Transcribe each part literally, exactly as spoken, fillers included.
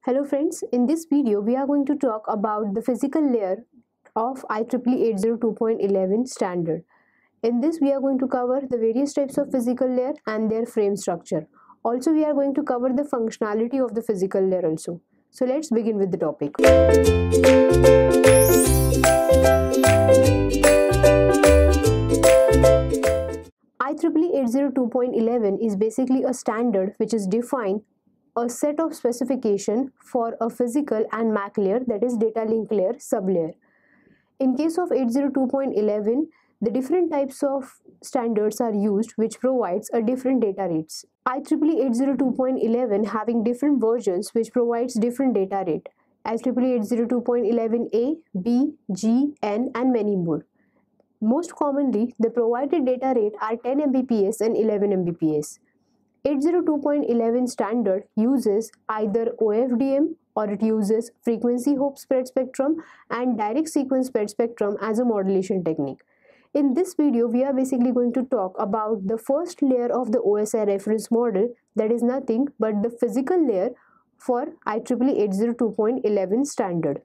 Hello friends, in this video we are going to talk about the physical layer of I triple E eight zero two point eleven standard. In this we are going to cover the various types of physical layer and their frame structure. Also we are going to cover the functionality of the physical layer also. So let's begin with the topic. I triple E eight zero two point eleven is basically a standard which is defined a set of specification for a physical and M A C layer, that is data link layer sublayer. In case of eight zero two point eleven, the different types of standards are used which provides a different data rates. I triple E eight zero two point eleven having different versions which provides different data rate. I triple E eight zero two point eleven A, B, G, N and many more. Most commonly, the provided data rate are ten megabits per second and eleven megabits per second. eight zero two point eleven standard uses either O F D M or it uses frequency hope spread spectrum and direct sequence spread spectrum as a modulation technique. In this video, we are basically going to talk about the first layer of the O S I reference model, that is nothing but the physical layer for I triple E eight zero two point eleven standard.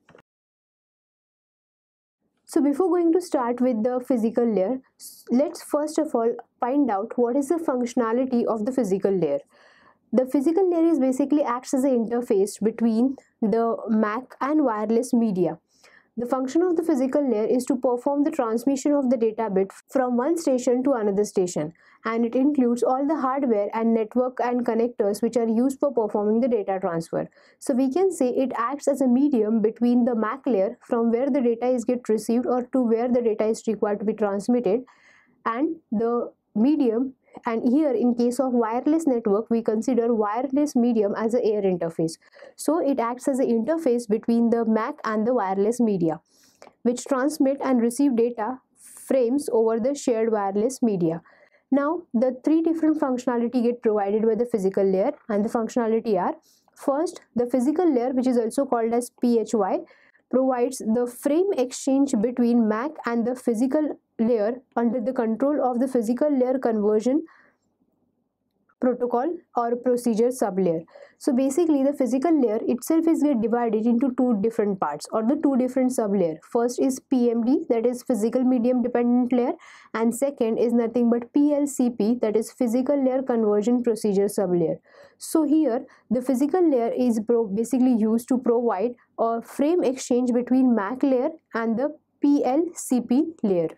So before going to start with the physical layer, let's first of all find out what is the functionality of the physical layer. The physical layer is basically acts as an interface between the M A C and wireless media. The function of the physical layer is to perform the transmission of the data bit from one station to another station, and it includes all the hardware and network and connectors which are used for performing the data transfer. So we can say it acts as a medium between the M A C layer from where the data is get received or to where the data is required to be transmitted, and the medium. And here in case of wireless network, we consider wireless medium as an air interface. So it acts as an interface between the M A C and the wireless media, which transmit and receive data frames over the shared wireless media. Now the three different functionality get provided by the physical layer, and the functionality are: first, the physical layer, which is also called as P H Y, provides the frame exchange between M A C and the physical layer under the control of the physical layer conversion protocol or procedure sublayer. So basically the physical layer itself is get divided into two different parts or the two different sublayer. First is P M D, that is physical medium dependent layer, and second is nothing but P L C P, that is physical layer conversion procedure sublayer. So here the physical layer is basically used to provide a frame exchange between M A C layer and the P L C P layer.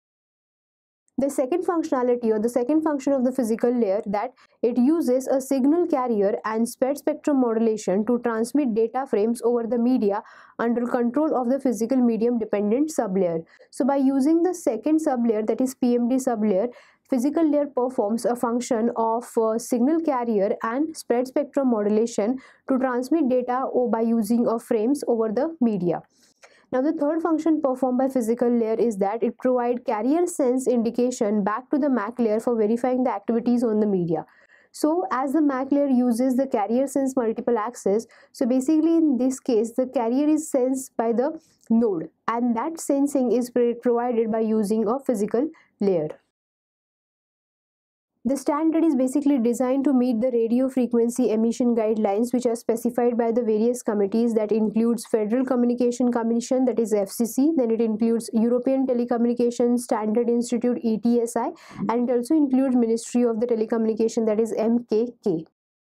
The second functionality or the second function of the physical layer, that it uses a signal carrier and spread spectrum modulation to transmit data frames over the media under control of the physical medium dependent sublayer. So by using the second sublayer, that is P M D sublayer, physical layer performs a function of uh, signal carrier and spread spectrum modulation to transmit data by using of frames over the media. Now the third function performed by physical layer is that it provides carrier sense indication back to the M A C layer for verifying the activities on the media. So as the M A C layer uses the carrier sense multiple access, so basically in this case the carrier is sensed by the node, and that sensing is provided by using a physical layer. The standard is basically designed to meet the radio frequency emission guidelines which are specified by the various committees, that includes Federal Communication Commission, that is F C C, then it includes European Telecommunication Standard Institute E T S I, and it also includes Ministry of the Telecommunication, that is M K K.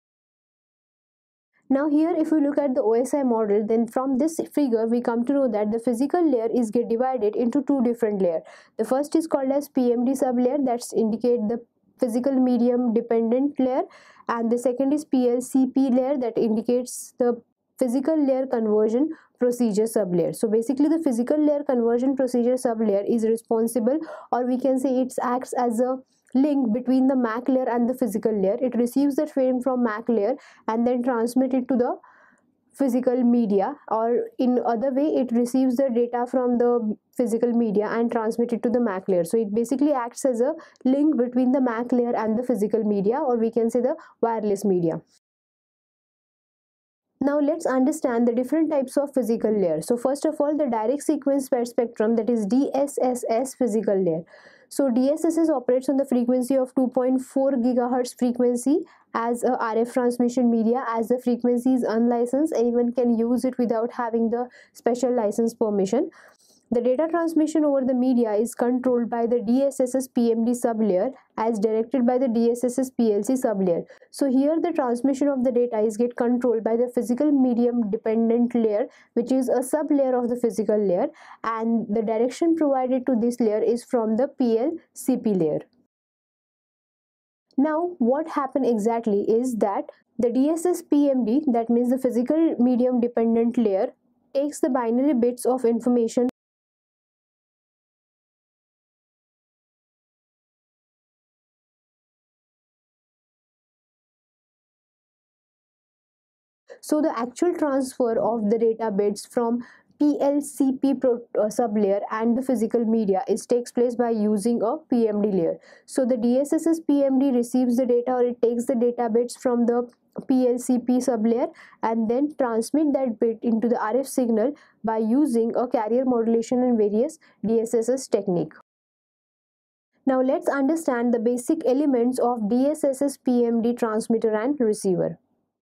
Now here if we look at the O S I model, then from this figure we come to know that the physical layer is get divided into two different layers. The first is called as P M D sublayer, that's indicate the physical medium dependent layer, and the second is P L C P layer, that indicates the physical layer conversion procedure sublayer. So basically the physical layer conversion procedure sublayer is responsible, or we can say it acts as a link between the M A C layer and the physical layer. It receives the frame from M A C layer and then transmit it to the physical media, or in other way it receives the data from the physical media and transmit it to the M A C layer. So it basically acts as a link between the M A C layer and the physical media, or we can say the wireless media. Now let's understand the different types of physical layer. So first of all, the direct sequence spread spectrum, that is D S S S physical layer. So D S S S operates on the frequency of two point four gigahertz frequency as a R F transmission media. As the frequency is unlicensed, anyone can use it without having the special license permission. The data transmission over the media is controlled by the D S S S P M D sublayer as directed by the D S S S P L C sublayer. So here the transmission of the data is get controlled by the physical medium dependent layer, which is a sublayer of the physical layer, and the direction provided to this layer is from the P L C P layer. Now what happened exactly is that the D S S P M D, that means the physical medium dependent layer, takes the binary bits of information So the actual transfer of the data bits from P L C P pro, uh, sublayer and the physical media is takes place by using a P M D layer. So the D S S S P M D receives the data, or it takes the data bits from the P L C P sublayer and then transmit that bit into the R F signal by using a carrier modulation and various D S S S technique. Now let's understand the basic elements of D S S S P M D transmitter and receiver.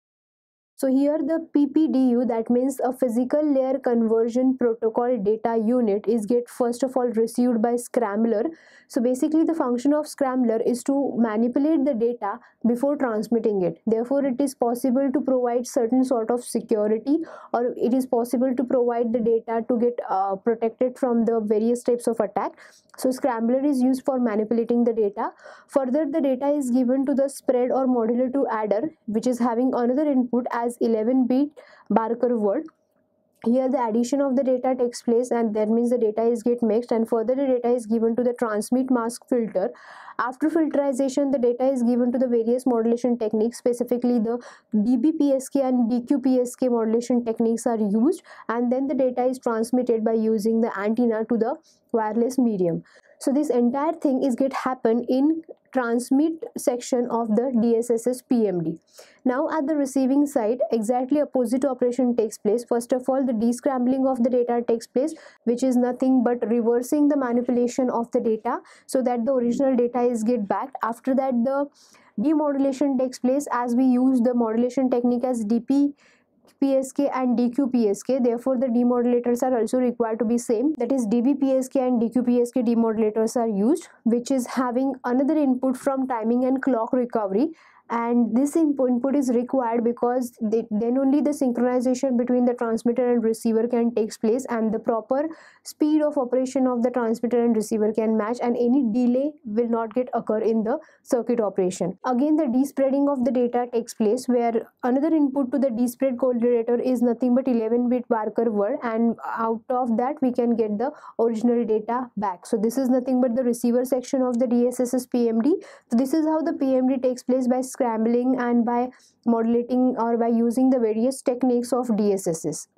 So here the P P D U, that means a physical layer conversion protocol data unit, is get first of all received by scrambler. So basically the function of scrambler is to manipulate the data before transmitting it. Therefore it is possible to provide certain sort of security, or it is possible to provide the data to get uh, protected from the various types of attack. So scrambler is used for manipulating the data. Further, the data is given to the spread or modular to adder, which is having another input as eleven bit Barker word. Here the addition of the data takes place, and that means the data is get mixed, and further the data is given to the transmit mask filter. After filterization, the data is given to the various modulation techniques, specifically the D B P S K and D Q P S K modulation techniques are used, and then the data is transmitted by using the antenna to the wireless medium. So this entire thing is get happen in transmit section of the D S S S P M D. Now at the receiving side, exactly opposite operation takes place. First of all, the descrambling of the data takes place, which is nothing but reversing the manipulation of the data so that the original data is get back. After that, the demodulation takes place as we use the modulation technique as D P P S K and D Q P S K. Therefore the demodulators are also required to be same, that is D B P S K and D Q P S K demodulators are used, which is having another input from timing and clock recovery. And this input, input is required because they, then only the synchronization between the transmitter and receiver can take place, and the proper speed of operation of the transmitter and receiver can match, and any delay will not get occur in the circuit operation. Again, the despreading of the data takes place, where another input to the despread correlator is nothing but eleven bit Barker word, and out of that we can get the original data back. So this is nothing but the receiver section of the D S S S P M D. So this is how the P M D takes place, by scrambling and by modulating or by using the various techniques of D S S S.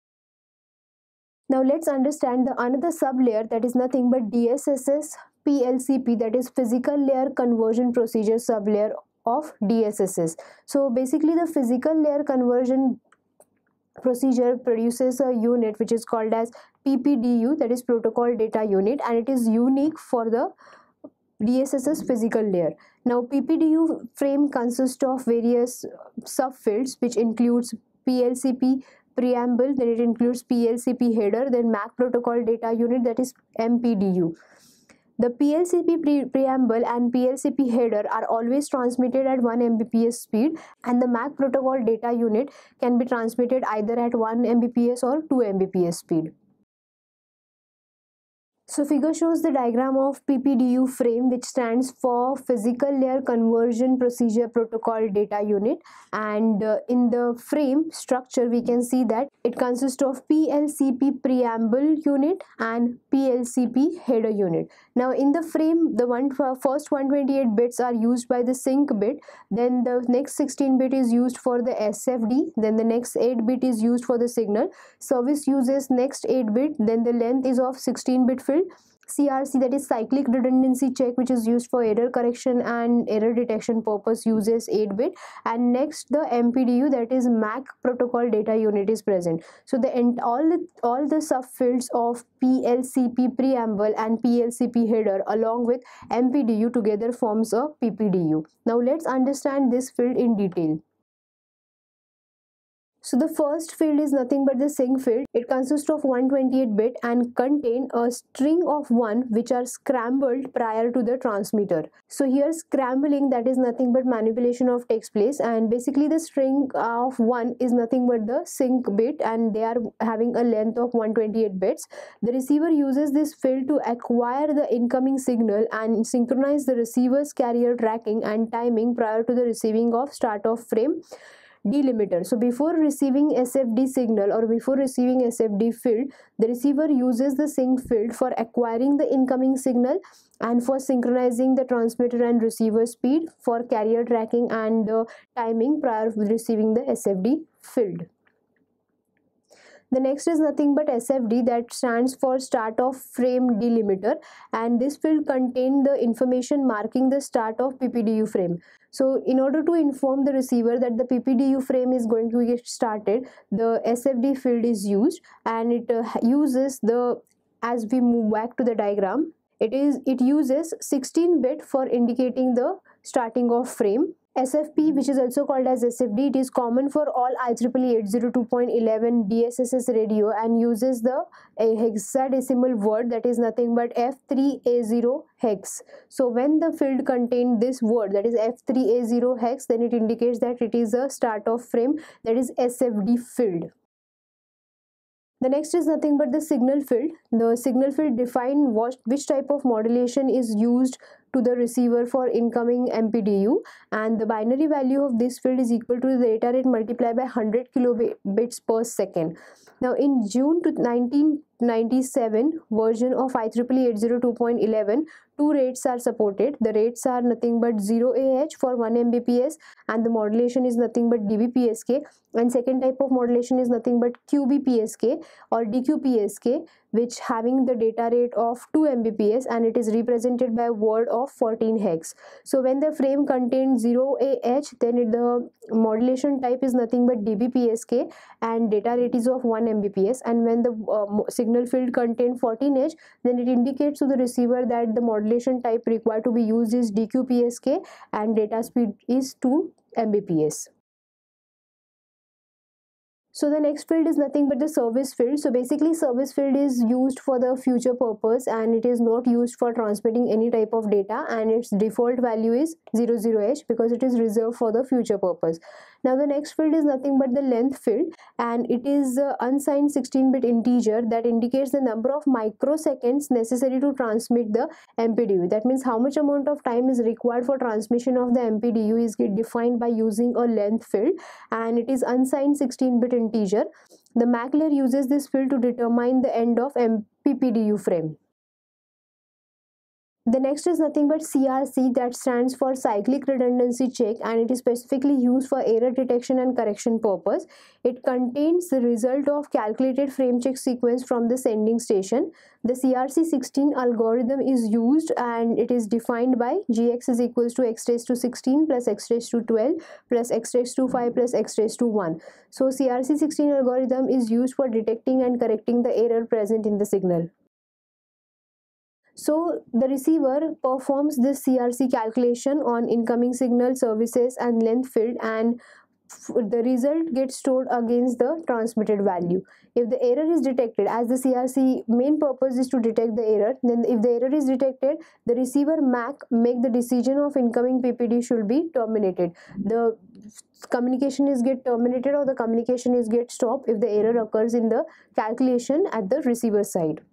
Now let's understand the another sublayer, that is nothing but D S S S P L C P, that is physical layer conversion procedure sublayer of D S S S. So basically the physical layer conversion procedure produces a unit which is called as P P D U, that is protocol data unit, and it is unique for the D S S S physical layer. Now P P D U frame consists of various subfields, which includes P L C P preamble, then it includes P L C P header, then M A C protocol data unit, that is M P D U. The P L C P pre preamble and P L C P header are always transmitted at one M B P S speed, and the M A C protocol data unit can be transmitted either at one M B P S or two M B P S speed. So figure shows the diagram of P P D U frame, which stands for physical layer conversion procedure protocol data unit, and uh, in the frame structure we can see that it consists of P L C P preamble unit and P L C P header unit. Now in the frame, the one first one hundred twenty-eight bits are used by the sync bit, then the next sixteen bit is used for the S F D, then the next eight bit is used for the signal. Service uses next eight bit, then the length is of sixteen bit field, C R C, that is cyclic redundancy check, which is used for error correction and error detection purpose, uses eight bit. And next the M P D U, that is M A C protocol data unit, is present. So the all the all the subfields of P L C P preamble and P L C P header along with M P D U together forms a P P D U. Now let's understand this field in detail. So the first field is nothing but the sync field. It consists of one hundred twenty-eight bit and contain a string of one which are scrambled prior to the transmitter. So here scrambling, that is nothing but manipulation of takes place, and basically the string of one is nothing but the sync bit, and they are having a length of one hundred twenty-eight bits. The receiver uses this field to acquire the incoming signal and synchronize the receiver's carrier tracking and timing prior to the receiving of start of frame delimiter. So before receiving S F D signal or before receiving S F D field, the receiver uses the sync field for acquiring the incoming signal and for synchronizing the transmitter and receiver speed, for carrier tracking and uh, timing prior to receiving the S F D field. The next is nothing but S F D, that stands for start of frame delimiter, and this field contains the information marking the start of P P D U frame. So in order to inform the receiver that the P P D U frame is going to get started, the S F D field is used, and it uh, uses the, as we move back to the diagram, it is it uses sixteen bit for indicating the starting of frame. S F P, which is also called as S F D, it is common for all I triple E eight zero two dot eleven D S S S radio and uses the a hexadecimal word, that is nothing but F three A zero hex. So when the field contains this word, that is F three A zero hex, then it indicates that it is a start of frame, that is S F D field. The next is nothing but the signal field. The signal field defines what which type of modulation is used to the receiver for incoming M P D U, and the binary value of this field is equal to the data rate multiplied by one hundred kilobits per second. Now in June nineteen ninety-seven version of I triple E eight zero two dot eleven, two rates are supported. The rates are nothing but zero A H for one M B P S, and the modulation is nothing but D B P S K, and second type of modulation is nothing but Q B P S K or D Q P S K, which having the data rate of two M B P S, and it is represented by a word of fourteen hex. So when the frame contains zero A H, then it, the modulation type is nothing but D B P S K and data rate is of one M B P S, and when the uh, signal field contains fourteen H, then it indicates to the receiver that the modulation type required to be used is D Q P S K and data speed is two M B P S. So the next field is nothing but the service field. So basically service field is used for the future purpose and it is not used for transmitting any type of data, and its default value is zero zero H because it is reserved for the future purpose. Now the next field is nothing but the length field, and it is uh, unsigned sixteen bit integer that indicates the number of microseconds necessary to transmit the M P D U. That means how much amount of time is required for transmission of the M P D U is defined by using a length field, and it is unsigned sixteen bit integer. The M A C layer uses this field to determine the end of P P D U frame. The next is nothing but C R C, that stands for cyclic redundancy check, and it is specifically used for error detection and correction purpose. It contains the result of calculated frame check sequence from the sending station. The C R C sixteen algorithm is used and it is defined by G X is equals to x raised to sixteen plus x raised to twelve plus x raised to five plus x raised to one. So C R C sixteen algorithm is used for detecting and correcting the error present in the signal. So the receiver performs this C R C calculation on incoming signal, services and length field, and the result gets stored against the transmitted value. If the error is detected, as the C R C main purpose is to detect the error, then if the error is detected, the receiver M A C make the decision of incoming P P D should be terminated. The communication is get terminated or the communication is get stopped if the error occurs in the calculation at the receiver side.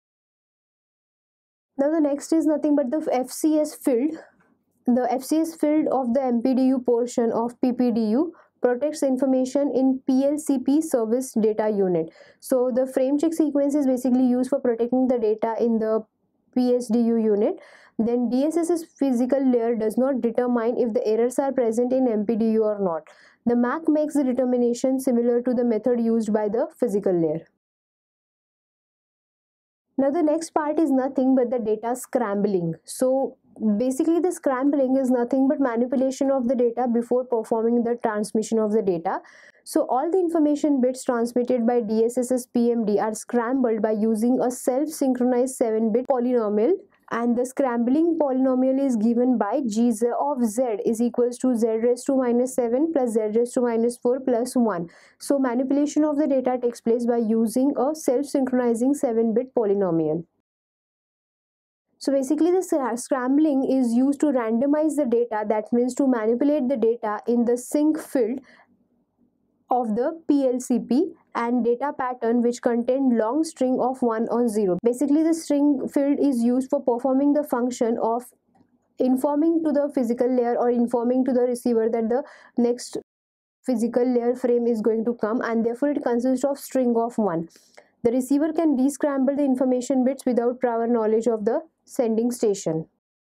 Now the next is nothing but the F C S field. The F C S field of the M P D U portion of P P D U protects information in P L C P service data unit. So the frame check sequence is basically used for protecting the data in the P S D U unit. Then D S S S physical layer does not determine if the errors are present in M P D U or not. The M A C makes the determination similar to the method used by the physical layer. Now the next part is nothing but the data scrambling. So basically the scrambling is nothing but manipulation of the data before performing the transmission of the data. So all the information bits transmitted by D S S S P M D are scrambled by using a self-synchronized seven bit polynomial, and the scrambling polynomial is given by g of z is equals to z raised to minus seven plus z raised to minus four plus one. So manipulation of the data takes place by using a self-synchronizing seven bit polynomial. So basically the scrambling is used to randomize the data, that means to manipulate the data in the sync field of the P L C P and data pattern which contain long string of one or zero. Basically the string field is used for performing the function of informing to the physical layer or informing to the receiver that the next physical layer frame is going to come, and therefore it consists of string of one. The receiver can descramble the information bits without prior knowledge of the sending station.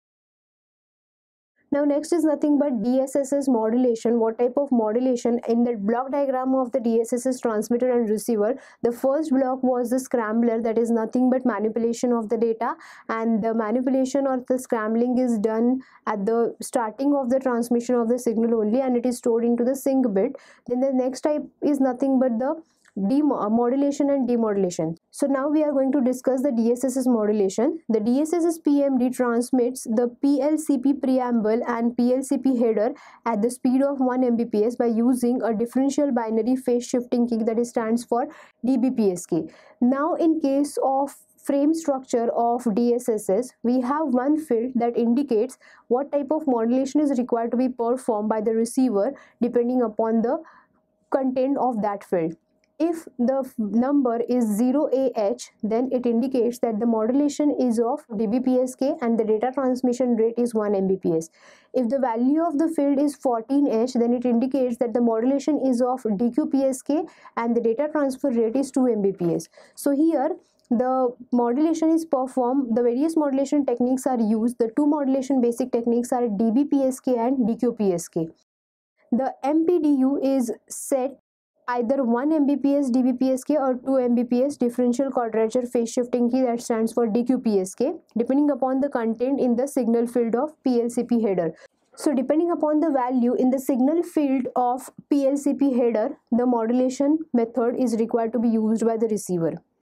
Now next is nothing but D S S S modulation. What type of modulation? In the block diagram of the D S S S transmitter and receiver, the first block was the scrambler, that is nothing but manipulation of the data, and the manipulation or the scrambling is done at the starting of the transmission of the signal only, and it is stored into the sync bit. Then the next type is nothing but the demodulation and demodulation. So now we are going to discuss the D S S S modulation. The D S S S P M D transmits the P L C P preamble and P L C P header at the speed of one megabits per second by using a differential binary phase shifting key, that is stands for D B P S K. Now in case of frame structure of D S S S, we have one field that indicates what type of modulation is required to be performed by the receiver depending upon the content of that field. If the number is zero A H, then it indicates that the modulation is of D B P S K and the data transmission rate is one megabits per second. If the value of the field is fourteen H, then it indicates that the modulation is of D Q P S K and the data transfer rate is two megabits per second. So here the modulation is performed, the various modulation techniques are used. The two modulation basic techniques are D B P S K and D Q P S K. The M P D U is set either one megabits per second D B P S K or two megabits per second differential quadrature phase shifting key, that stands for D Q P S K, depending upon the content in the signal field of P L C P header. So depending upon the value in the signal field of P L C P header, the modulation method is required to be used by the receiver.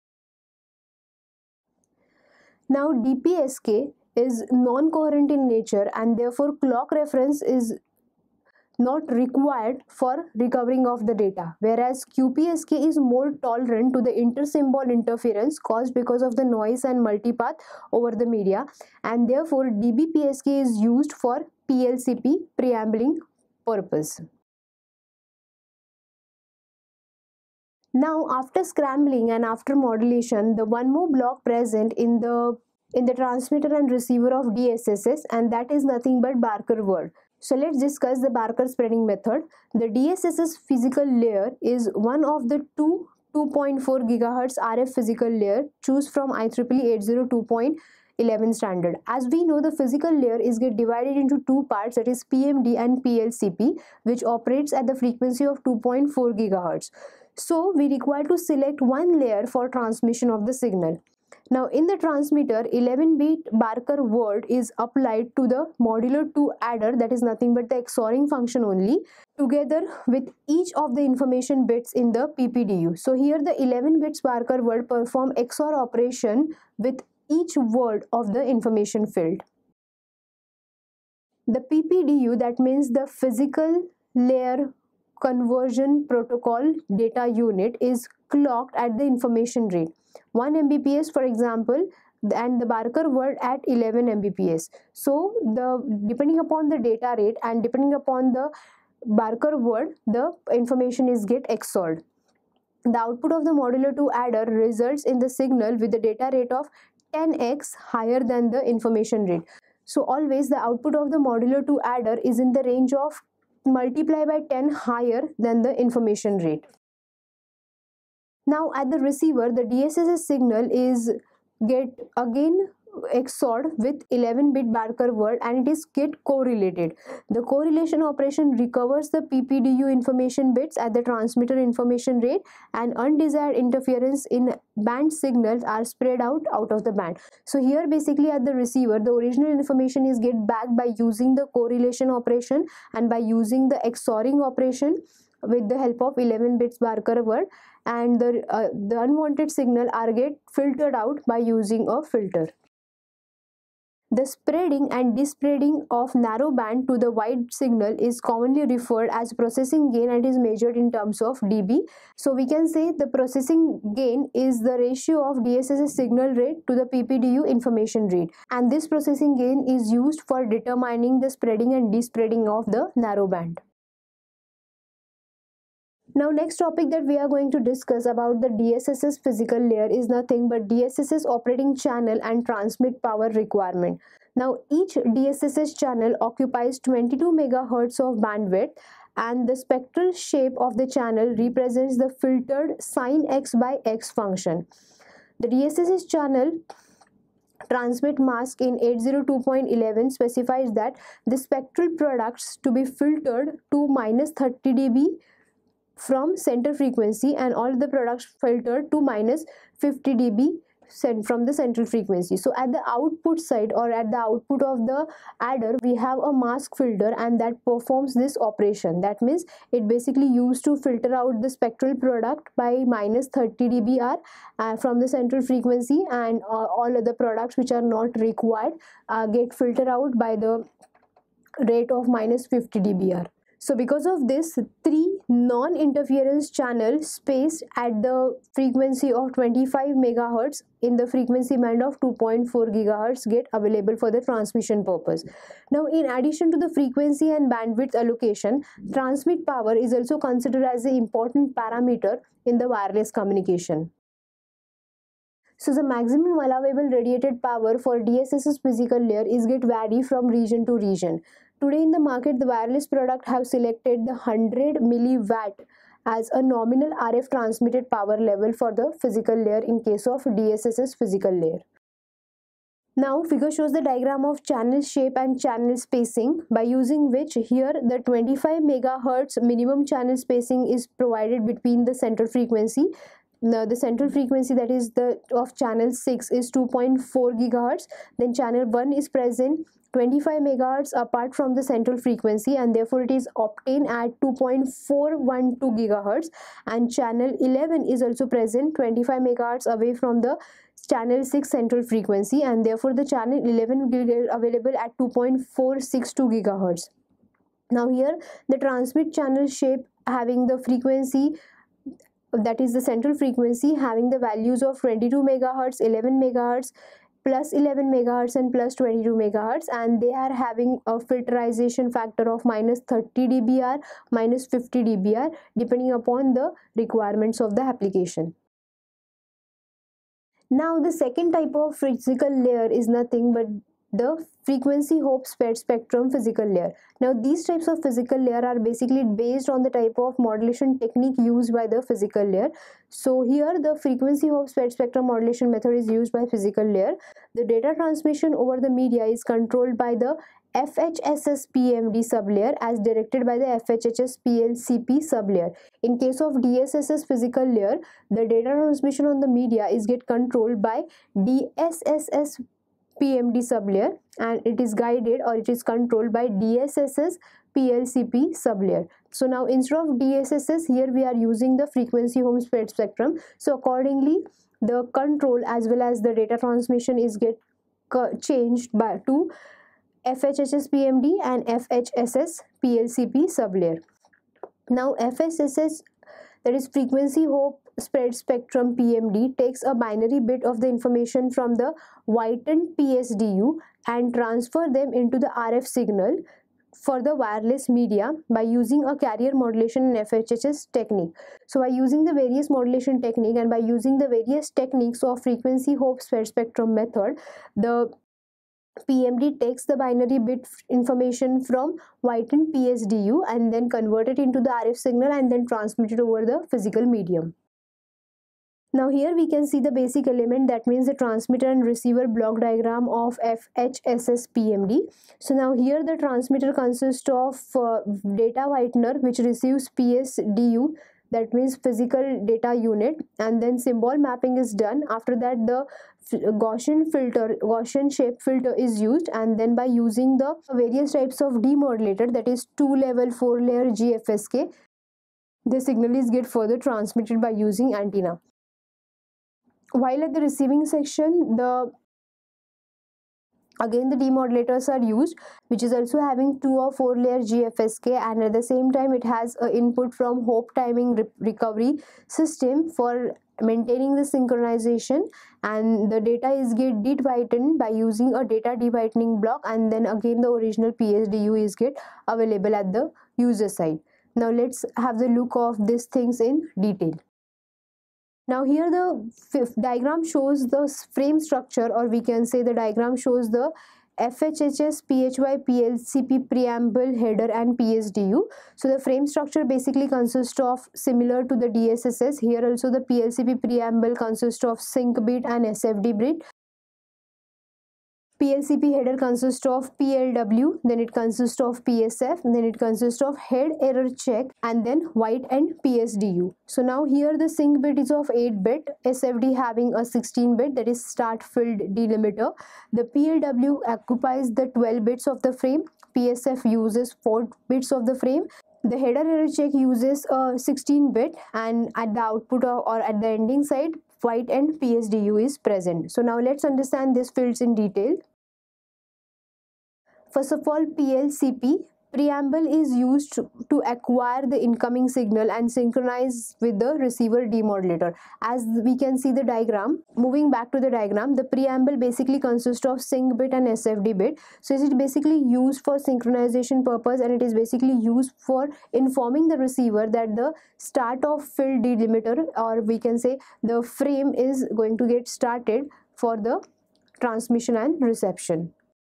Now D P S K is non-coherent in nature and therefore clock reference is not required for recovering of the data, whereas Q P S K is more tolerant to the intersymbol interference caused because of the noise and multipath over the media, and therefore D B P S K is used for P L C P preambling purpose. Now after scrambling and after modulation, the one more block present in the in the transmitter and receiver of D S S S, and that is nothing but Barker word. So let's discuss the Barker spreading method. The D S S S physical layer is one of the two two point four gigahertz R F physical layer choose from I triple E eight oh two point eleven standard. As we know, the physical layer is get divided into two parts, that is P M D and P L C P, which operates at the frequency of two point four gigahertz. So we require to select one layer for transmission of the signal. Now in the transmitter, eleven bit Barker word is applied to the modulo two adder, that is nothing but the XORing function only, together with each of the information bits in the P P D U. So here the eleven bits Barker word perform X O R operation with each word of the information field. The P P D U, that means the physical layer conversion protocol data unit, is clocked at the information rate one megabits per second, for example, and the Barker word at eleven megabits per second. So the depending upon the data rate and depending upon the Barker word, the information is get X O R'd. The output of the modulo two adder results in the signal with the data rate of ten x higher than the information rate. So always the output of the modulo two adder is in the range of multiply by ten higher than the information rate. Now at the receiver, the D S S S signal is get again X O R with eleven bit Barker word, and it is get correlated. The correlation operation recovers the P P D U information bits at the transmitter information rate, and undesired interference in band signals are spread out out of the band. So here basically at the receiver, the original information is get back by using the correlation operation and by using the XORing operation with the help of eleven bits Barker word, and the, uh, the unwanted signal are get filtered out by using a filter. The spreading and despreading of narrow band to the wide signal is commonly referred as processing gain and is measured in terms of dB. So we can say the processing gain is the ratio of D S S S signal rate to the P P D U information rate, and this processing gain is used for determining the spreading and despreading of the narrow band. Now next topic that we are going to discuss about the D S S S physical layer is nothing but D S S S operating channel and transmit power requirement. Now each D S S S channel occupies twenty-two megahertz of bandwidth, and the spectral shape of the channel represents the filtered sin x by x function. The D S S S channel transmit mask in eight oh two dot eleven specifies that the spectral products to be filtered to minus thirty dB from center frequency, and all the products filtered to minus fifty dB from the central frequency. So at the output side or at the output of the adder, we have a mask filter, and that performs this operation. That means it basically used to filter out the spectral product by minus thirty D B R uh, from the central frequency, and uh, all other products which are not required uh, get filtered out by the rate of minus fifty D B R. So because of this, three non-interference channels spaced at the frequency of twenty-five megahertz in the frequency band of two point four gigahertz get available for the transmission purpose. Now in addition to the frequency and bandwidth allocation, transmit power is also considered as an important parameter in the wireless communication. So the maximum allowable radiated power for D S S S physical layer is get vary from region to region. Today in the market, the wireless product have selected the one hundred milliwatt as a nominal R F transmitted power level for the physical layer in case of D S S S physical layer. Now figure shows the diagram of channel shape and channel spacing, by using which here the twenty-five megahertz minimum channel spacing is provided between the central frequency. Now the central frequency, that is the of channel six, is two point four gigahertz. Then channel one is present twenty-five megahertz apart from the central frequency, and therefore it is obtained at two point four one two gigahertz, and channel eleven is also present twenty-five megahertz away from the channel six central frequency, and therefore the channel eleven will get available at two point four six two gigahertz. Now here the transmit channel shape having the frequency, that is the central frequency, having the values of twenty-two megahertz, eleven megahertz, plus eleven megahertz and plus twenty-two megahertz, and they are having a filterization factor of minus thirty D B R, minus fifty D B R depending upon the requirements of the application. Now the second type of physical layer is nothing but the frequency hope spread spectrum physical layer. Now these types of physical layer are basically based on the type of modulation technique used by the physical layer. So here the frequency hope spread spectrum modulation method is used by physical layer. The data transmission over the media is controlled by the F H S S P M D sublayer as directed by the F H H S P L C P sublayer. In case of D S S S physical layer, the data transmission on the media is get controlled by D S S S P M D sublayer, and it is guided or it is controlled by D S S S P L C P sublayer. So now instead of D S S S, here we are using the frequency home spread spectrum. So accordingly, the control as well as the data transmission is get changed by to F H S S P M D and F H S S P L C P sublayer. Now F H S S, that is frequency hope spread spectrum P M D, takes a binary bit of the information from the whitened P S D U and transfer them into the R F signal for the wireless media by using a carrier modulation and F H S S technique. So by using the various modulation technique and by using the various techniques of frequency hope spread spectrum method, the P M D takes the binary bit information from whitened P S D U and then convert it into the R F signal and then transmit it over the physical medium. Now here we can see the basic element, that means the transmitter and receiver block diagram of F H S S P M D. So now here the transmitter consists of uh, data whitener which receives P S D U, that means physical data unit, and then symbol mapping is done. After that the Gaussian filter, Gaussian shape filter is used, and then by using the various types of demodulator, that is two level, four layer, G F S K, the signal is get further transmitted by using antenna. While at the receiving section, the again the demodulators are used, which is also having two or four layer G F S K, and at the same time it has a input from hope timing re recovery system for maintaining the synchronization, and the data is get de-whitened by using a data de-whitening block, and then again the original P S D U is get available at the user side. Now let's have the look of these things in detail. Now here the fifth diagram shows the frame structure, or we can say the diagram shows the F H H S, P H Y, P L C P, preamble, header and P S D U. So the frame structure basically consists of similar to the D S S S. Here also the P L C P preamble consists of sync bit and S F D bit. P L C P header consists of P L W, then it consists of P S F, then it consists of head error check, and then white and P S D U. So now here the sync bit is of eight bit, S F D having a sixteen bit, that is start field delimiter. The P L W occupies the twelve bits of the frame, P S F uses four bits of the frame. The header error check uses a sixteen bit, and at the output or at the ending side, white and P S D U is present. So now let's understand these fields in detail. First of all, P L C P, preamble is used to acquire the incoming signal and synchronize with the receiver demodulator. As we can see the diagram, moving back to the diagram, the preamble basically consists of sync bit and S F D bit. So it is basically used for synchronization purpose, and it is basically used for informing the receiver that the start of field delimiter, or we can say the frame, is going to get started for the transmission and reception.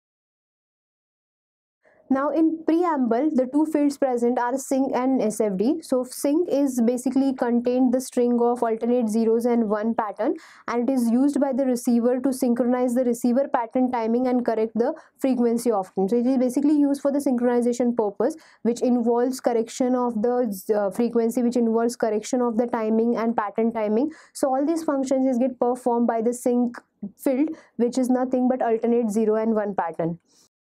Now in preamble, the two fields present are sync and S F D. So sync is basically contained the string of alternate zeros and one pattern, and it is used by the receiver to synchronize the receiver pattern timing and correct the frequency often. So it is basically used for the synchronization purpose, which involves correction of the uh, frequency, which involves correction of the timing and pattern timing. So all these functions is get performed by the sync field, which is nothing but alternate zero and one pattern.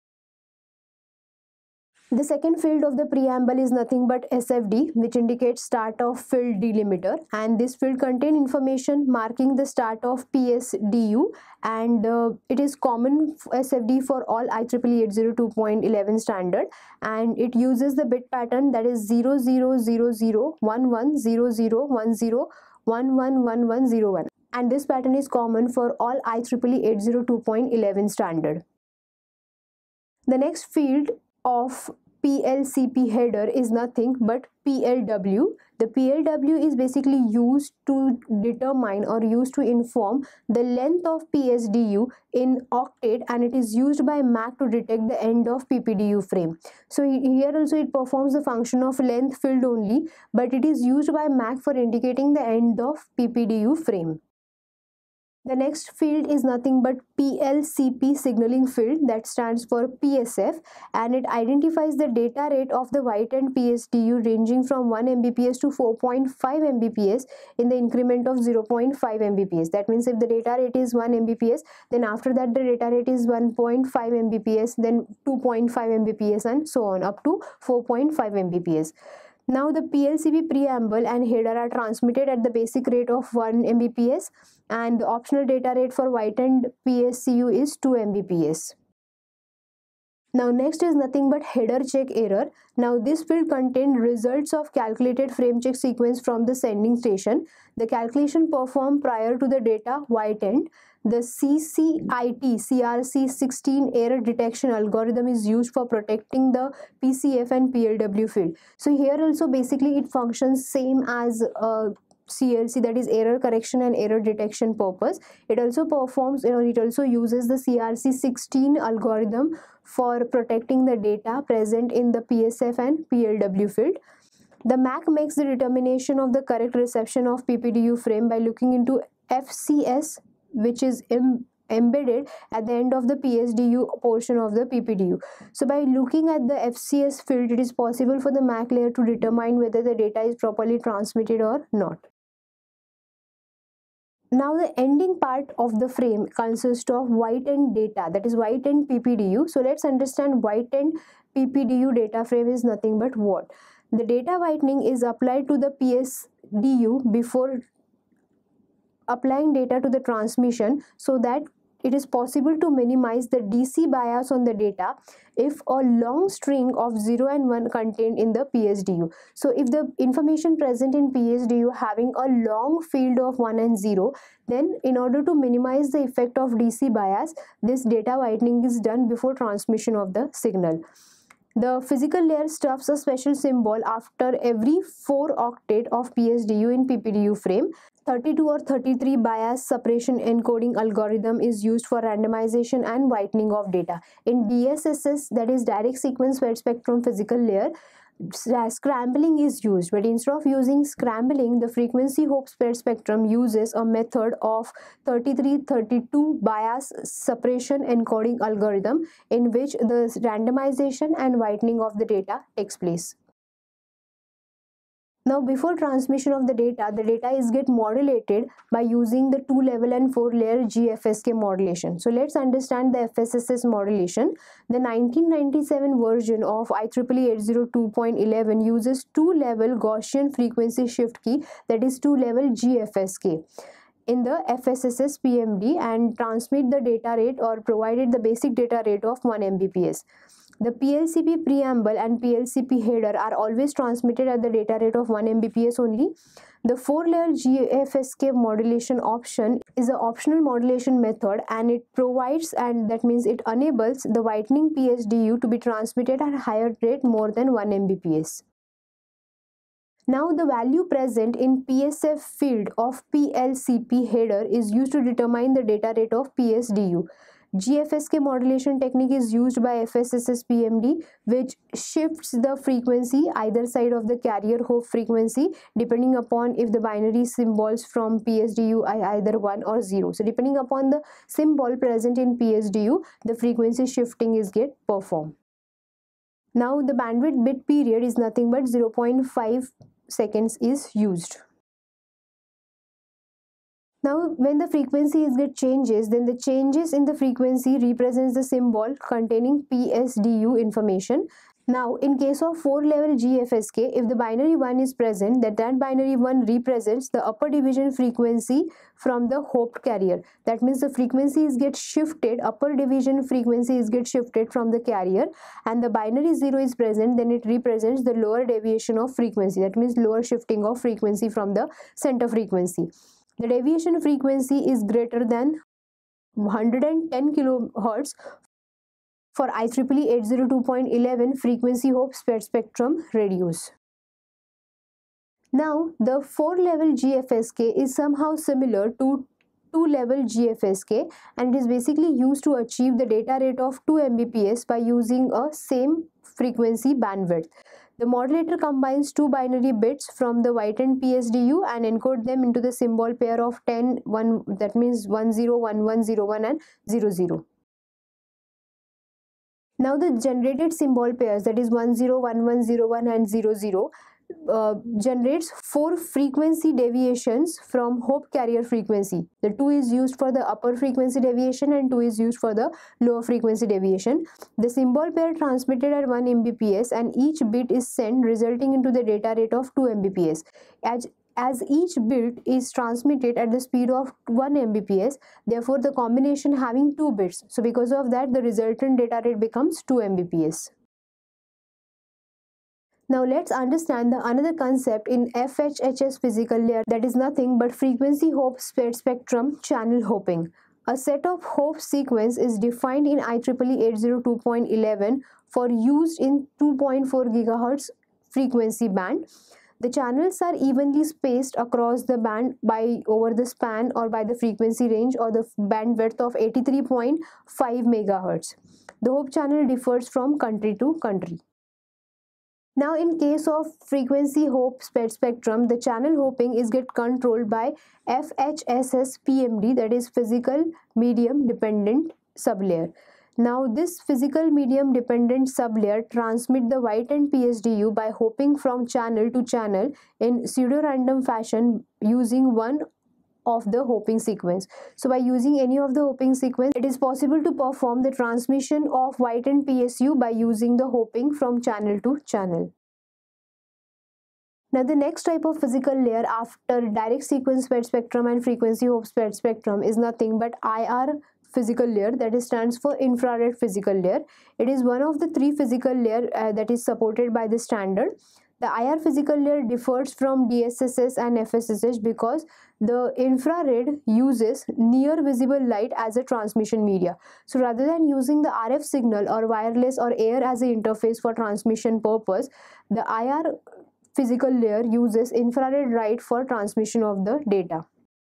The second field of the preamble is nothing but S F D, which indicates start of field delimiter, and this field contains information marking the start of P S D U, and uh, it is common S F D for all I triple E eight zero two point eleven standard, and it uses the bit pattern, that is zero zero zero zero one one zero zero one zero one one one one zero one, and this pattern is common for all I triple E eight zero two point eleven standard. The next field of P L C P header is nothing but P L W. The P L W is basically used to determine or used to inform the length of P S D U in octet, and it is used by M A C to detect the end of P P D U frame. So here also it performs the function of length field only, but it is used by M A C for indicating the end of P P D U frame. The next field is nothing but P L C P signaling field, that stands for P S F, and it identifies the data rate of the white and P S D U ranging from one megabits per second to four point five megabits per second in the increment of zero point five megabits per second. That means if the data rate is one megabits per second, then after that the data rate is one point five megabits per second, then two point five megabits per second, and so on up to four point five megabits per second. Now the P L C P preamble and header are transmitted at the basic rate of one megabits per second, and the optional data rate for white and P S C U is two megabits per second. Now next is nothing but header check error. Now this field contains results of calculated frame check sequence from the sending station. The calculation performed prior to the data white end. The C C I T C R C sixteen error detection algorithm is used for protecting the P C F and P L W field. So here also basically it functions same as a C L C, that is error correction and error detection purpose. It also performs, you know, it also uses the C R C sixteen algorithm for protecting the data present in the P S F and P L W field. The M A C makes the determination of the correct reception of P P D U frame by looking into F C S, which is em embedded at the end of the P S D U portion of the P P D U. So by looking at the F C S field, it is possible for the M A C layer to determine whether the data is properly transmitted or not. Now the ending part of the frame consists of white end data, that is white end P P D U. So let's understand white end P P D U data frame is nothing but what? The data whitening is applied to the P S D U before applying data to the transmission, so that it is possible to minimize the D C bias on the data if a long string of zero and one contained in the P S D U. So if the information present in P S D U having a long field of one and zero, then in order to minimize the effect of D C bias, this data whitening is done before transmission of the signal. The physical layer stuffs a special symbol after every four octet of P S D U in P P D U frame. thirty-two or thirty-three bias suppression encoding algorithm is used for randomization and whitening of data. In D S S S, that is direct sequence spread spectrum physical layer, scrambling is used, but instead of using scrambling, the frequency hope spread spectrum uses a method of thirty-three thirty-two bias suppression encoding algorithm, in which the randomization and whitening of the data takes place. Now before transmission of the data, the data is get modulated by using the two level and four layer G F S K modulation. So let's understand the F S S S modulation. The nineteen ninety-seven version of I triple E eight oh two point eleven uses two level Gaussian frequency shift key, that is two level G F S K in the F S S S P M D, and transmit the data rate or provided the basic data rate of one megabits per second. The P L C P preamble and P L C P header are always transmitted at the data rate of one megabits per second only. The four layer G F S K modulation option is an optional modulation method, and it provides, and that means it enables the whitening P S D U to be transmitted at a higher rate more than one megabits per second. Now the value present in P S F field of P L C P header is used to determine the data rate of P S D U. G F S K modulation technique is used by F S S S P M D, which shifts the frequency either side of the carrier hope frequency depending upon if the binary symbols from P S D U are either one or zero. So depending upon the symbol present in P S D U, the frequency shifting is get performed. Now the bandwidth bit period is nothing but zero point five seconds is used. Now when the frequency is get changes, then the changes in the frequency represents the symbol containing P S D U information. Now in case of four level G F S K, if the binary one is present, that that binary one represents the upper division frequency from the hoped carrier. That means the frequency is get shifted, upper division frequency is get shifted from the carrier, and the binary zero is present, then it represents the lower deviation of frequency. That means lower shifting of frequency from the center frequency. The deviation frequency is greater than one hundred ten kilohertz for I triple E eight oh two point eleven frequency hope spread spectrum radius. Now the four level G F S K is somehow similar to two level G F S K, and it is basically used to achieve the data rate of two megabits per second by using a same frequency bandwidth. The modulator combines two binary bits from the whitened P S D U and encode them into the symbol pair of ten, one, that means one zero, one one zero one and zero zero. Now the generated symbol pairs, that is one zero, one one zero one and zero zero, uh, generates four frequency deviations from hope carrier frequency. The two is used for the upper frequency deviation and two is used for the lower frequency deviation. The symbol pair transmitted at one megabits per second, and each bit is sent, resulting into the data rate of two megabits per second. As As each bit is transmitted at the speed of one megabits per second, therefore the combination having two bits. So because of that, the resultant data rate becomes two megabits per second. Now let's understand the another concept in F H H S physical layer, that is nothing but frequency hope spread spectrum channel hopping. A set of hope sequence is defined in I triple E eight oh two point eleven for use in two point four gigahertz frequency band. The channels are evenly spaced across the band by over the span or by the frequency range or the bandwidth of eighty-three point five megahertz. The hope channel differs from country to country. Now in case of frequency hope spectrum, the channel hopping is get controlled by F H S S P M D, that is physical medium dependent sublayer. Now this physical medium dependent sublayer transmit the white and P S D U by hopping from channel to channel in pseudo-random fashion using one of the hopping sequence. So by using any of the hopping sequence, it is possible to perform the transmission of white and P S U by using the hopping from channel to channel. Now the next type of physical layer after direct sequence spread spectrum and frequency hope spread spectrum is nothing but I R physical layer, that is stands for infrared physical layer. It is one of the three physical layer uh, that is supported by the standard. The I R physical layer differs from D S S S and F S S S because the infrared uses near visible light as a transmission media. So rather than using the R F signal or wireless or air as an interface for transmission purpose, the I R physical layer uses infrared light for transmission of the data.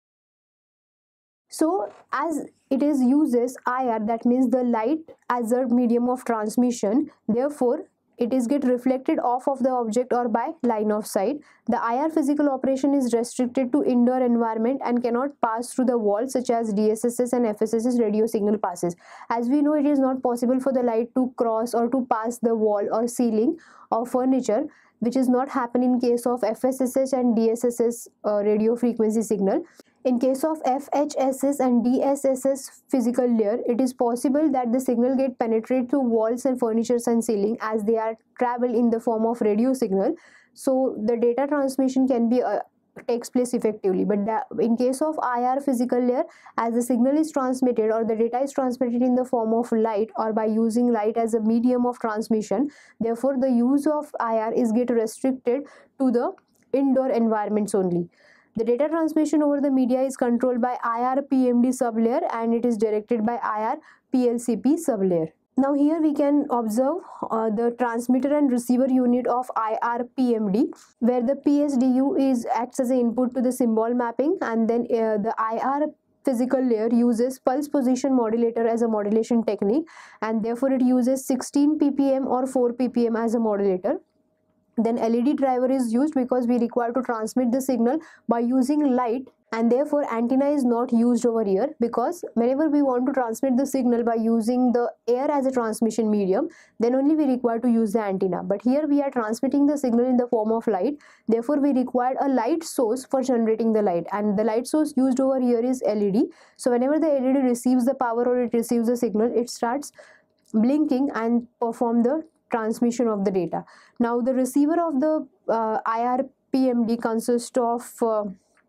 So as it is uses I R, that means the light as a medium of transmission, therefore it is get reflected off of the object or by line of sight. The I R physical operation is restricted to indoor environment and cannot pass through the walls such as D S S S and F S S S radio signal passes. As we know, it is not possible for the light to cross or to pass the wall or ceiling or furniture, which is not happen in case of F S S S and D S S S uh, radio frequency signal. In case of F H S S and D S S S physical layer, it is possible that the signal get penetrate through walls and furnitures and ceiling as they are travel in the form of radio signal. So the data transmission can be uh, takes place effectively. But the, in case of I R physical layer, as the signal is transmitted or the data is transmitted in the form of light or by using light as a medium of transmission, therefore the use of I R is get restricted to the indoor environments only. The data transmission over the media is controlled by I R P M D sublayer and it is directed by I R P L C P sublayer. Now here we can observe uh, the transmitter and receiver unit of I R P M D, where the P S D U is acts as an input to the symbol mapping, and then uh, the I R physical layer uses pulse position modulator as a modulation technique, and therefore it uses sixteen P P M or four P P M as a modulator. Then L E D driver is used because we require to transmit the signal by using light, and therefore antenna is not used over here because whenever we want to transmit the signal by using the air as a transmission medium, then only we require to use the antenna. But here we are transmitting the signal in the form of light, therefore we require a light source for generating the light, and the light source used over here is L E D. So whenever the L E D receives the power or it receives the signal, it starts blinking and perform the transmission of the data. Now the receiver of the uh, I R P M D consists of uh,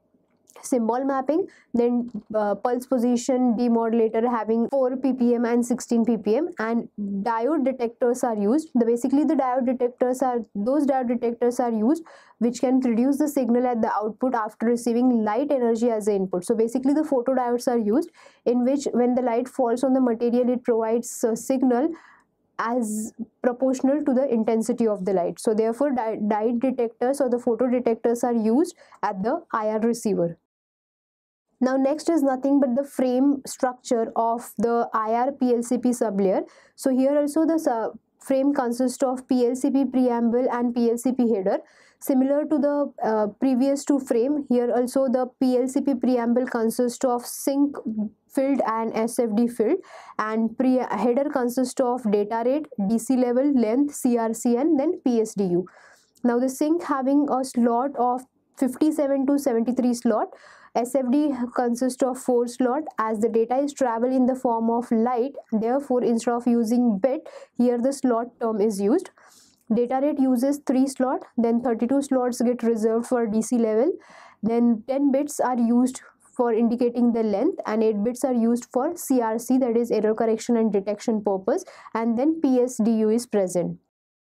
symbol mapping, then uh, pulse position demodulator having four P P M and sixteen P P M, and diode detectors are used. The basically the diode detectors are those diode detectors are used which can produce the signal at the output after receiving light energy as the input. So basically the photodiodes are used, in which when the light falls on the material, it provides a signal as proportional to the intensity of the light. So therefore di diode detectors or the photo detectors are used at the I R receiver. Now next is nothing but the frame structure of the I R P L C P sublayer. So here also the sub frame consists of P L C P preamble and P L C P header. Similar to the uh, previous two frame, here also the P L C P preamble consists of sync field and S F D field, and pre header consists of data rate, D C level, length, C R C, and then P S D U. Now the sync having a slot of fifty-seven to seventy-three slot. S F D consists of four slot. As the data is travel in the form of light, therefore instead of using bit, here the slot term is used. Data rate uses three slot, then thirty-two slots get reserved for D C level, then ten bits are used for indicating the length, and eight bits are used for C R C, that is error correction and detection purpose, and then P S D U is present.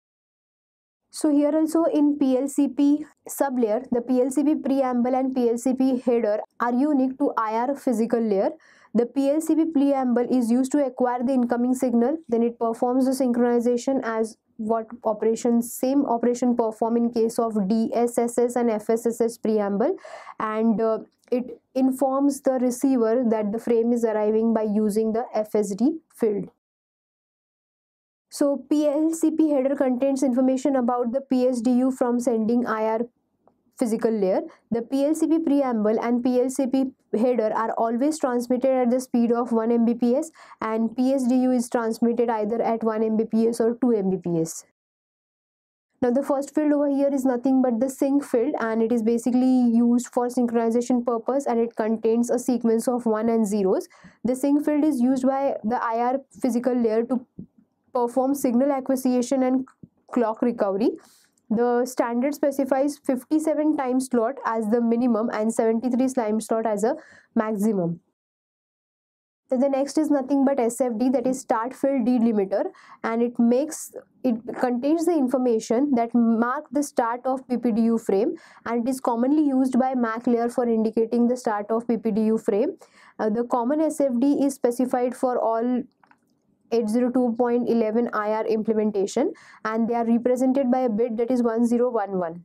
So here also in P L C P sublayer, the P L C P preamble and P L C P header are unique to I R physical layer. The P L C P preamble is used to acquire the incoming signal, then it performs the synchronization as what operation same operation perform in case of D S S S and F S S S preamble, and uh, it informs the receiver that the frame is arriving by using the F S D field. So P L C P header contains information about the P S D U from sending I R physical layer. The P L C P preamble and P L C P header are always transmitted at the speed of one megabits per second, and P S D U is transmitted either at one megabits per second or two megabits per second. Now the first field over here is nothing but the sync field, and it is basically used for synchronization purpose, and it contains a sequence of one and zeros. The sync field is used by the I R physical layer to perform signal acquisition and clock recovery. The standard specifies fifty-seven time slot as the minimum and seventy-three time slot as a maximum. Then the next is nothing but S F D, that is start field delimiter, and it makes it contains the information that mark the start of P P D U frame, and it is commonly used by M A C layer for indicating the start of P P D U frame. Uh, the common S F D is specified for all eight oh two dot eleven I R implementation, and they are represented by a bit that is one zero one one.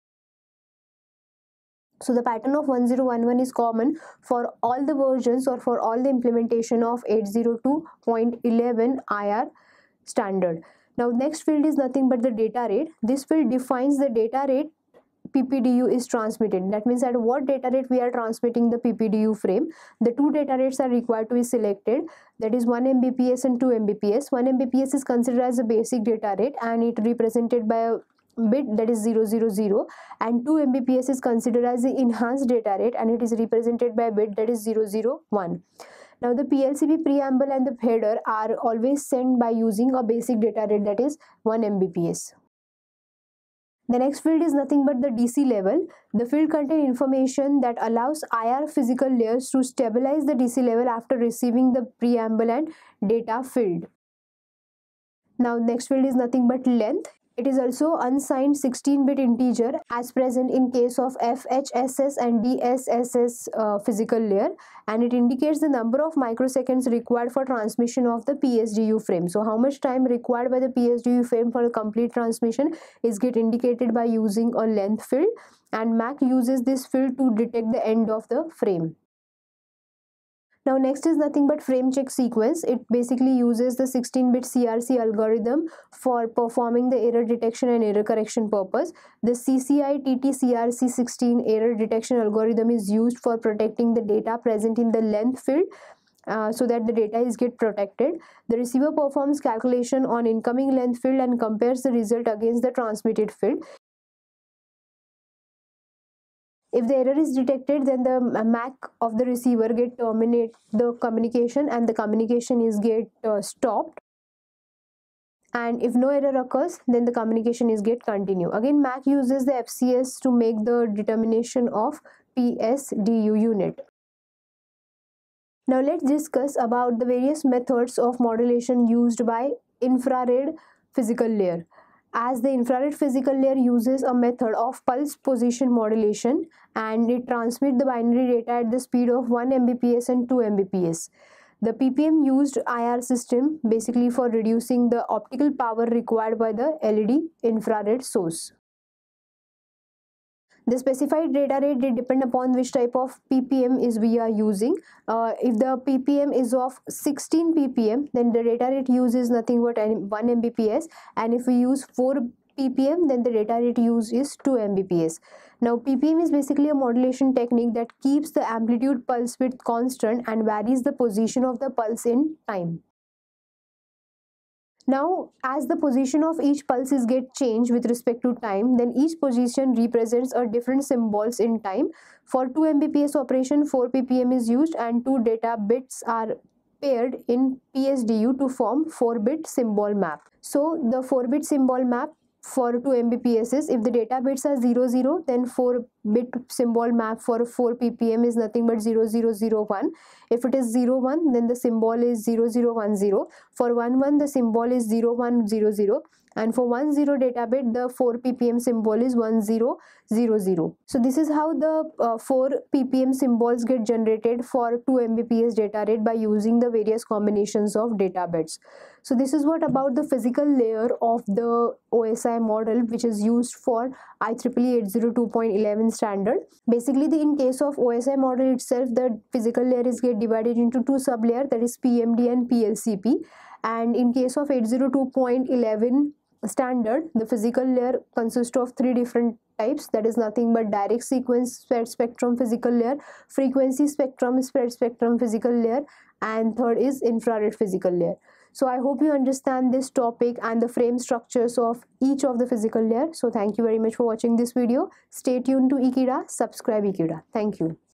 So the pattern of one zero one one is common for all the versions or for all the implementation of eight oh two dot eleven I R standard. Now next field is nothing but the data rate. This field defines the data rate P P D U is transmitted. That means at what data rate we are transmitting the P P D U frame. The two data rates are required to be selected, that is one megabits per second and two megabits per second. one megabits per second is considered as a basic data rate, and it represented by a bit that is zero zero zero, and two megabits per second is considered as the enhanced data rate, and it is represented by a bit that is zero zero one. Now the P L C P preamble and the header are always sent by using a basic data rate, that is one megabits per second. The next field is nothing but the D C level. The field contains information that allows I R physical layers to stabilize the D C level after receiving the preamble and data field. Now next field is nothing but length. It is also unsigned sixteen bit integer as present in case of F H S S and D S S S uh, physical layer, and it indicates the number of microseconds required for transmission of the P S D U frame. So how much time required by the P S D U frame for a complete transmission is get indicated by using a length field, and M A C uses this field to detect the end of the frame. Now next is nothing but frame check sequence. It basically uses the sixteen bit C R C algorithm for performing the error detection and error correction purpose. The C C I T T C R C sixteen error detection algorithm is used for protecting the data present in the length field, uh, so that the data is get protected. The receiver performs calculation on incoming length field and compares the result against the transmitted field. If the error is detected, then the M A C of the receiver get terminate the communication, and the communication is get uh, stopped. And if no error occurs, then the communication is get continue. Again, M A C uses the F C S to make the determination of P S D U unit. Now let's discuss about the various methods of modulation used by infrared physical layer. As the infrared physical layer uses a method of pulse position modulation, and it transmits the binary data at the speed of one megabits per second and two megabits per second. The P P M used I R system basically for reducing the optical power required by the L E D infrared source. The specified data rate will depend upon which type of P P M is we are using. Uh, if the P P M is of sixteen P P M, then the data rate used is nothing but one megabits per second, and if we use four P P M, then the data rate used is two megabits per second. Now P P M is basically a modulation technique that keeps the amplitude pulse width constant and varies the position of the pulse in time. Now, as the position of each pulse is get changed with respect to time, then each position represents a different symbols in time. For two megabits per second operation, four P P M is used, and two data bits are paired in P S D U to form four bit symbol map. So the four bit symbol map for two megabits per second is, if the data bits are zero zero, then four bit symbol map for four P P M is nothing but zero zero zero one. If it is zero one, then the symbol is zero zero one zero. For one one, the symbol is zero one zero zero, and for one zero data bit, the four P P M symbol is one zero zero zero. So this is how the uh, four P P M symbols get generated for two megabits per second data rate by using the various combinations of data bits. So this is what about the physical layer of the O S I model, which is used for I triple E eight oh two point eleven standard. Basically, the in case of O S I model itself, the physical layer is get divided into two sublayer, that is P M D and P L C P. And in case of eight oh two point eleven standard, the physical layer consists of three different types, that is nothing but direct sequence spread spectrum physical layer, frequency spectrum spread spectrum physical layer, and third is infrared physical layer. So I hope you understand this topic and the frame structures of each of the physical layer. So thank you very much for watching this video. Stay tuned to Ekeeda, subscribe Ekeeda. Thank you.